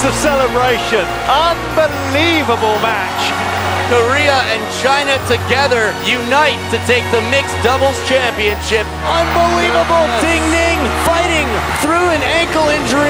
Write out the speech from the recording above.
of celebration. Unbelievable match. Korea and China together unite to take the mixed doubles championship. Unbelievable. Ding Ning fighting through an ankle injury.